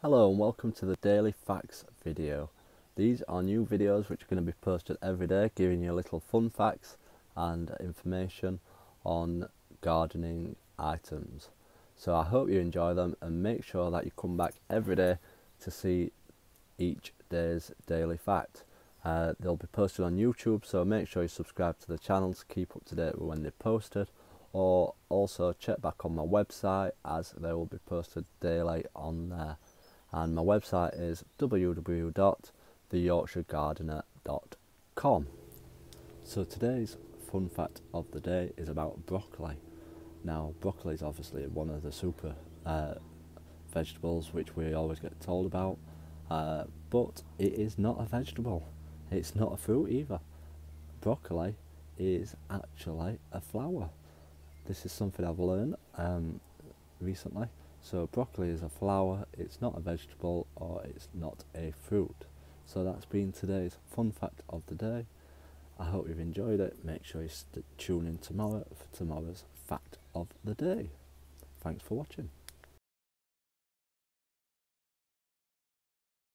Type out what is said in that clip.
Hello and welcome to the Daily Facts video. These are new videos which are going to be posted every day, giving you little fun facts and information on gardening items. So I hope you enjoy them and make sure that you come back every day to see each day's daily fact. They'll be posted on YouTube, so make sure you subscribe to the channel to keep up to date with when they're posted, or also check back on my website as they will be posted daily on there. And my website is www.theyorkshiregardener.com. So today's fun fact of the day is about broccoli. Now, broccoli is obviously one of the super vegetables which we always get told about, but it is not a vegetable. It's not a fruit either. Broccoli is actually a flower. This is something I've learned recently. So broccoli is a flower, it's not a vegetable, or it's not a fruit. So that's been today's fun fact of the day. I hope you've enjoyed it. Make sure you tune in tomorrow for tomorrow's fact of the day. Thanks for watching.